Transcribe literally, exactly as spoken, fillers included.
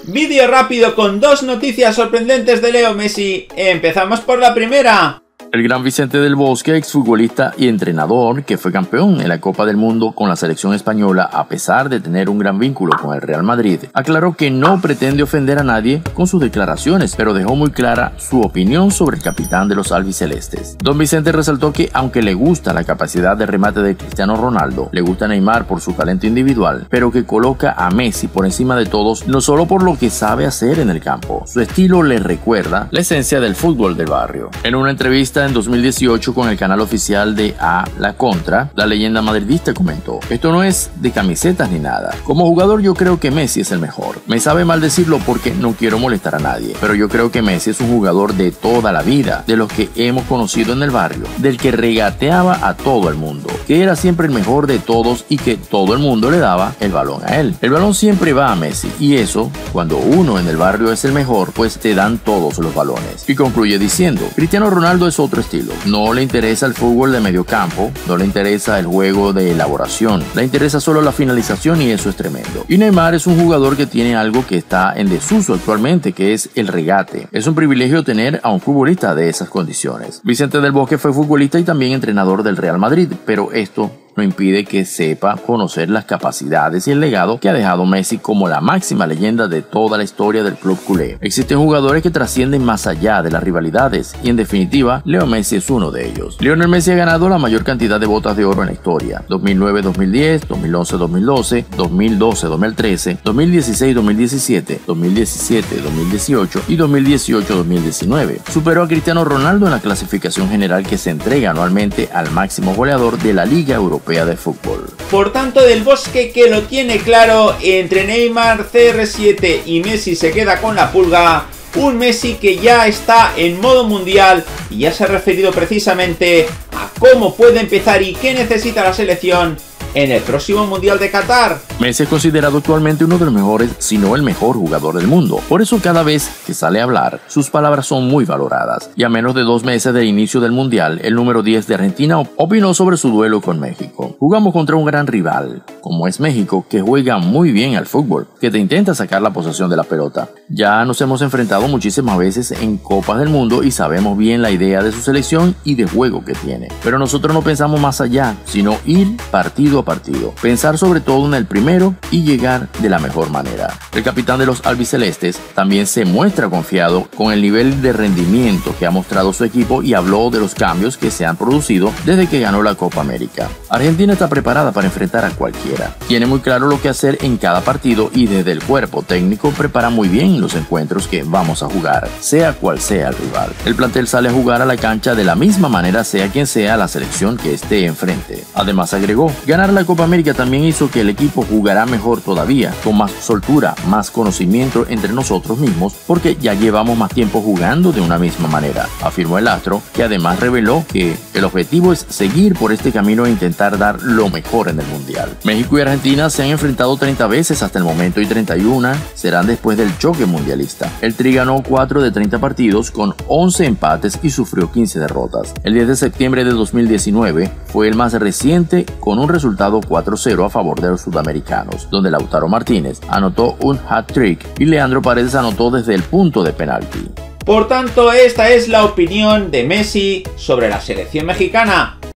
Vídeo rápido con dos noticias sorprendentes de Leo Messi. Empezamos por la primera. El gran Vicente del Bosque, exfutbolista y entrenador que fue campeón en la Copa del Mundo con la selección española a pesar de tener un gran vínculo con el Real Madrid, aclaró que no pretende ofender a nadie con sus declaraciones, pero dejó muy clara su opinión sobre el capitán de los albicelestes. Don Vicente resaltó que aunque le gusta la capacidad de remate de Cristiano Ronaldo, le gusta Neymar por su talento individual, pero que coloca a Messi por encima de todos no solo por lo que sabe hacer en el campo. Su estilo le recuerda la esencia del fútbol del barrio. En una entrevista en dos mil dieciocho con el canal oficial de A La Contra, la leyenda madridista comentó: esto no es de camisetas ni nada. Como jugador yo creo que Messi es el mejor. Me sabe mal decirlo porque no quiero molestar a nadie, pero yo creo que Messi es un jugador de toda la vida, de los que hemos conocido en el barrio, del que regateaba a todo el mundo, que era siempre el mejor de todos y que todo el mundo le daba el balón a él. El balón siempre va a Messi y eso, cuando uno en el barrio es el mejor, pues te dan todos los balones. Y concluye diciendo: Cristiano Ronaldo es otro estilo. No le interesa el fútbol de medio campo, no le interesa el juego de elaboración, le interesa solo la finalización y eso es tremendo. Y Neymar es un jugador que tiene algo que está en desuso actualmente, que es el regate. Es un privilegio tener a un futbolista de esas condiciones. Vicente del Bosque fue futbolista y también entrenador del Real Madrid, pero esto no impide que sepa conocer las capacidades y el legado que ha dejado Messi como la máxima leyenda de toda la historia del club culé. Existen jugadores que trascienden más allá de las rivalidades y en definitiva Leo Messi es uno de ellos. Lionel Messi ha ganado la mayor cantidad de botas de oro en la historia: dos mil nueve dos mil diez, dos mil once dos mil doce, dos mil doce dos mil trece, dos mil dieciséis dos mil diecisiete, dos mil diecisiete dos mil dieciocho y dos mil dieciocho dos mil diecinueve. Superó a Cristiano Ronaldo en la clasificación general que se entrega anualmente al máximo goleador de la Liga Europea de fútbol. Por tanto, Del Bosque, que lo tiene claro, entre Neymar, C R siete y Messi se queda con la pulga. Un Messi que ya está en modo mundial y ya se ha referido precisamente a cómo puede empezar y qué necesita la selección en el próximo Mundial de Qatar. Messi es considerado actualmente uno de los mejores, si no el mejor jugador del mundo. Por eso cada vez que sale a hablar, sus palabras son muy valoradas. Y a menos de dos meses del inicio del Mundial, el número diez de Argentina opinó sobre su duelo con México. Jugamos contra un gran rival, como es México, que juega muy bien al fútbol, que te intenta sacar la posesión de la pelota. Ya nos hemos enfrentado muchísimas veces en Copas del Mundo y sabemos bien la idea de su selección y de juego que tiene. Pero nosotros no pensamos más allá, sino ir partido a partido, pensar sobre todo en el primero y llegar de la mejor manera. El capitán de los albicelestes también se muestra confiado con el nivel de rendimiento que ha mostrado su equipo y habló de los cambios que se han producido desde que ganó la Copa América. Argentina está preparada para enfrentar a cualquiera, tiene muy claro lo que hacer en cada partido y desde el cuerpo técnico prepara muy bien los encuentros que vamos a jugar, sea cual sea el rival. El plantel sale a jugar a la cancha de la misma manera sea quien sea la selección que esté enfrente. Además agregó: ganar la Copa América también hizo que el equipo jugará mejor todavía, con más soltura, más conocimiento entre nosotros mismos, porque ya llevamos más tiempo jugando de una misma manera, afirmó el astro, que además reveló que el objetivo es seguir por este camino e intentar dar lo mejor en el Mundial. México y Argentina se han enfrentado treinta veces hasta el momento y treinta y una serán después del choque mundialista. El Tri ganó cuatro de treinta partidos con once empates y sufrió quince derrotas. El diez de septiembre de dos mil diecinueve fue el más reciente con un resultado cuatro cero a favor de los sudamericanos, donde Lautaro Martínez anotó un hat-trick y Leandro Paredes anotó desde el punto de penalti. Por tanto, esta es la opinión de Messi sobre la selección mexicana.